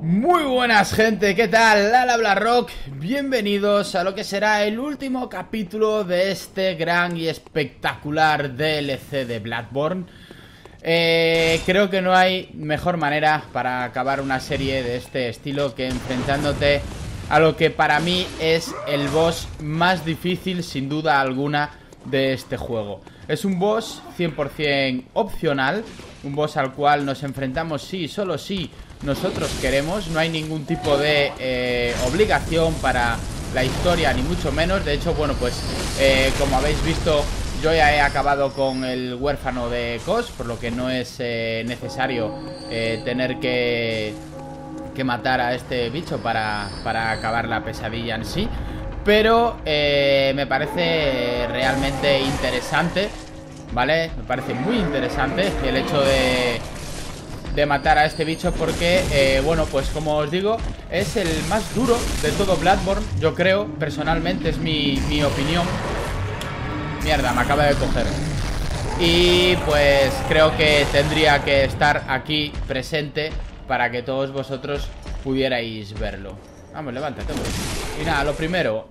Muy buenas, gente, ¿qué tal? Bla Rock, bienvenidos a lo que será el último capítulo de este gran y espectacular DLC de Bloodborne. Creo que no hay mejor manera para acabar una serie de este estilo que enfrentándote a lo que para mí es el boss más difícil, sin duda alguna, de este juego. Es un boss 100% opcional, un boss al cual nos enfrentamos sí, solo si nosotros queremos. No hay ningún tipo de obligación para la historia, ni mucho menos. De hecho, bueno, pues como habéis visto, yo ya he acabado con el huérfano de Kos, por lo que no es necesario tener que matar a este bicho para acabar la pesadilla en sí. Pero me parece realmente interesante, ¿vale? Me parece muy interesante el hecho de matar a este bicho porque, bueno, pues como os digo, es el más duro de todo Bloodborne, yo creo, personalmente, es mi opinión. Mierda, me acaba de coger. Y pues creo que tendría que estar aquí presente para que todos vosotros pudierais verlo. Vamos, levántate, hombre. Y nada, lo primero,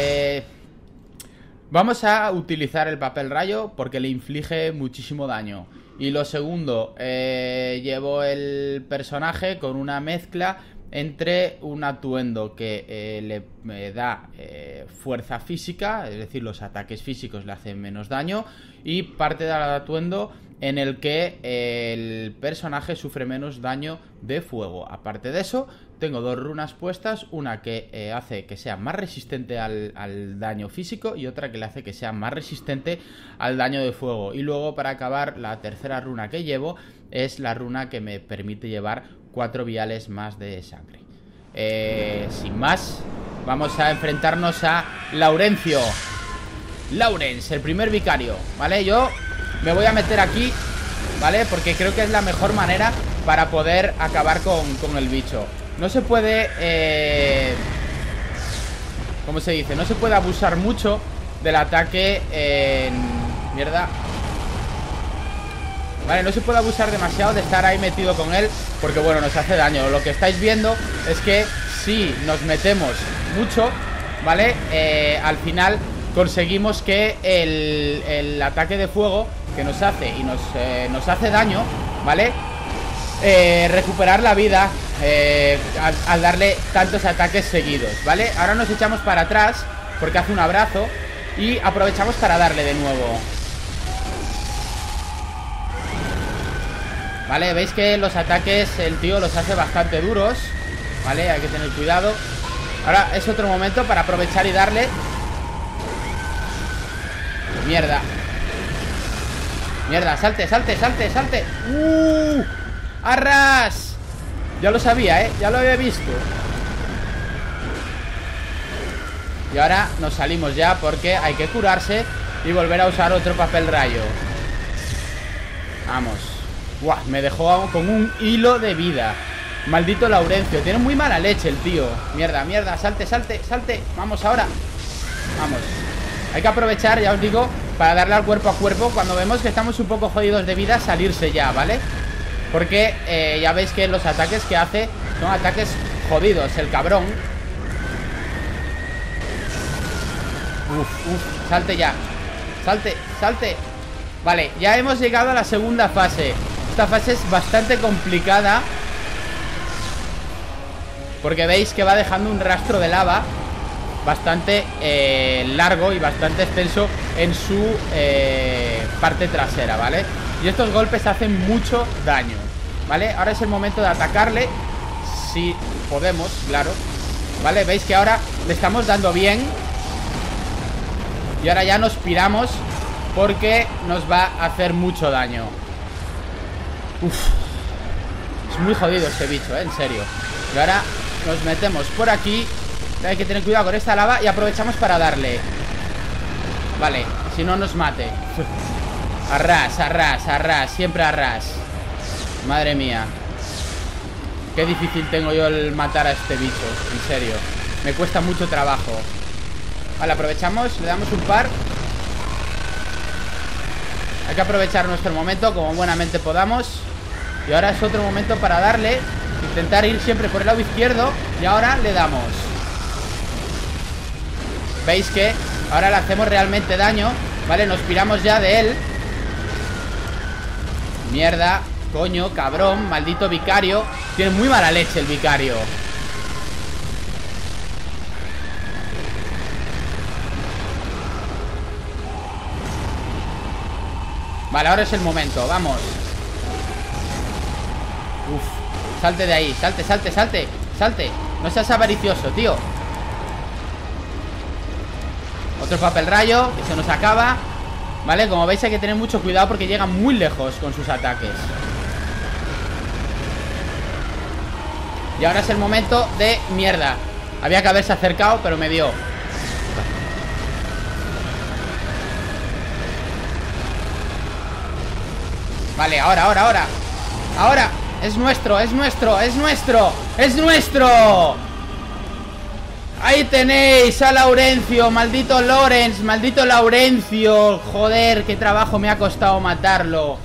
vamos a utilizar el papel rayo porque le inflige muchísimo daño. Y lo segundo, llevo el personaje con una mezcla entre un atuendo que le da fuerza física, es decir, los ataques físicos le hacen menos daño, y parte del atuendo en el que el personaje sufre menos daño de fuego. Aparte de eso, tengo dos runas puestas, una que hace que sea más resistente al daño físico y otra que le hace que sea más resistente al daño de fuego. Y luego, para acabar, la tercera runa que llevo es la runa que me permite llevar 4 viales más de sangre. Sin más, vamos a enfrentarnos a Laurencio. Laurence, el primer vicario, ¿vale? Yo me voy a meter aquí, ¿vale? Porque creo que es la mejor manera para poder acabar con el bicho. No se puede, ¿cómo se dice? No se puede abusar mucho del ataque en... Mierda. Vale, no se puede abusar demasiado de estar ahí metido con él, porque bueno, nos hace daño. Lo que estáis viendo es que si nos metemos mucho, ¿vale? Al final conseguimos que el ataque de fuego que nos hace y nos hace daño, ¿vale? Recuperar la vida al darle tantos ataques seguidos, ¿vale? Ahora nos echamos para atrás porque hace un abrazo y aprovechamos para darle de nuevo. Vale, veis que los ataques el tío los hace bastante duros, ¿vale? Hay que tener cuidado. Ahora es otro momento para aprovechar y darle. Mierda. Mierda, salte, salte, salte, salte. ¡Arras! Ya lo sabía, ya lo había visto. Y ahora nos salimos ya porque hay que curarse y volver a usar otro papel rayo. Vamos. Buah, me dejó con un hilo de vida. Maldito Laurencio, tiene muy mala leche el tío. Mierda, mierda, salte, salte, salte. Vamos ahora. Vamos. Hay que aprovechar, ya os digo, para darle al cuerpo a cuerpo. Cuando vemos que estamos un poco jodidos de vida, salirse ya, ¿vale? Porque ya veis que los ataques que hace son ataques jodidos, el cabrón. Salte ya. Salte, salte. Vale, ya hemos llegado a la segunda fase. Esta fase es bastante complicada porque veis que va dejando un rastro de lava bastante largo y bastante extenso en su parte trasera, ¿vale? Y estos golpes hacen mucho daño, ¿vale? Ahora es el momento de atacarle, si podemos, claro, ¿vale? Veis que ahora le estamos dando bien. Y ahora ya nos piramos porque nos va a hacer mucho daño. Es muy jodido este bicho, en serio. Y ahora nos metemos por aquí. Hay que tener cuidado con esta lava y aprovechamos para darle. Vale, si no nos mate. Arras, arras, arras, siempre arras. Madre mía. Qué difícil tengo yo el matar a este bicho, en serio. Me cuesta mucho trabajo. Vale, aprovechamos, le damos un par. Hay que aprovechar nuestro momento como buenamente podamos. Y ahora es otro momento para darle. Intentar ir siempre por el lado izquierdo. Y ahora le damos. ¿Veis que ahora le hacemos realmente daño? Vale, nos piramos ya de él. Mierda, coño, cabrón, maldito vicario. Tiene muy mala leche el vicario. Vale, ahora es el momento, vamos. Uf, salte de ahí, salte, salte, salte. Salte, no seas avaricioso, tío. Otro papel rayo, que se nos acaba. Vale, como veis hay que tener mucho cuidado porque llega muy lejos con sus ataques. Y ahora es el momento de... Mierda, había que haberse acercado, pero me dio. Vale, ahora. Ahora, es nuestro, es nuestro, es nuestro. ¡Es nuestro! Ahí tenéis a Laurencio, maldito Lorenz, maldito Laurencio. Joder, qué trabajo me ha costado matarlo.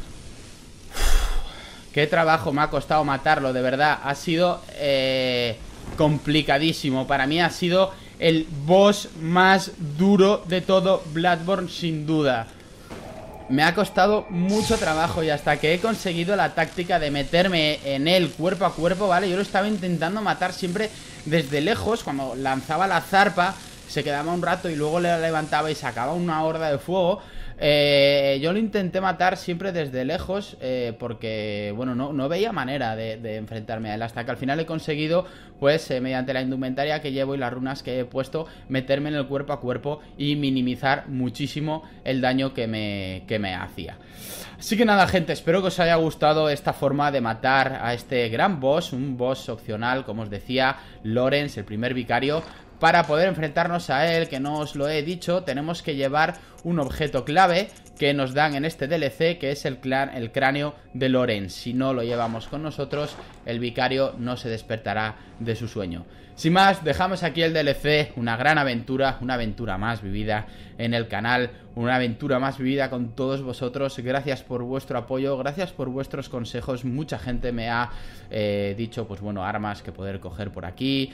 Qué trabajo me ha costado matarlo, de verdad. Ha sido complicadísimo. Para mí ha sido el boss más duro de todo Bloodborne, sin duda. Me ha costado mucho trabajo y hasta que he conseguido la táctica de meterme en él cuerpo a cuerpo, ¿vale? Yo lo estaba intentando matar siempre desde lejos. Cuando lanzaba la zarpa, se quedaba un rato y luego le levantaba y sacaba una horda de fuego. Yo lo intenté matar siempre desde lejos porque, bueno, no veía manera de enfrentarme a él. Hasta que al final he conseguido, pues, mediante la indumentaria que llevo y las runas que he puesto, meterme en el cuerpo a cuerpo y minimizar muchísimo el daño que me hacía. Así que nada, gente, espero que os haya gustado esta forma de matar a este gran boss. Un boss opcional, como os decía, Lorenz, el primer vicario. Para poder enfrentarnos a él, que no os lo he dicho, tenemos que llevar un objeto clave que nos dan en este DLC, que es el cráneo de Lorenz. Si no lo llevamos con nosotros, el vicario no se despertará de su sueño. Sin más, dejamos aquí el DLC, una gran aventura, una aventura más vivida en el canal, una aventura más vivida con todos vosotros. Gracias por vuestro apoyo, gracias por vuestros consejos. Mucha gente me ha dicho, pues bueno, armas que poder coger por aquí,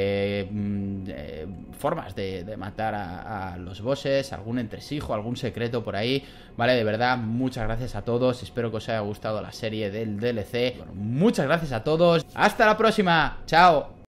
formas de matar a los bosses, algún entresijo, algún secreto por ahí. Vale, de verdad, muchas gracias a todos. Espero que os haya gustado la serie del DLC. Bueno, muchas gracias a todos. Hasta la próxima. Chao.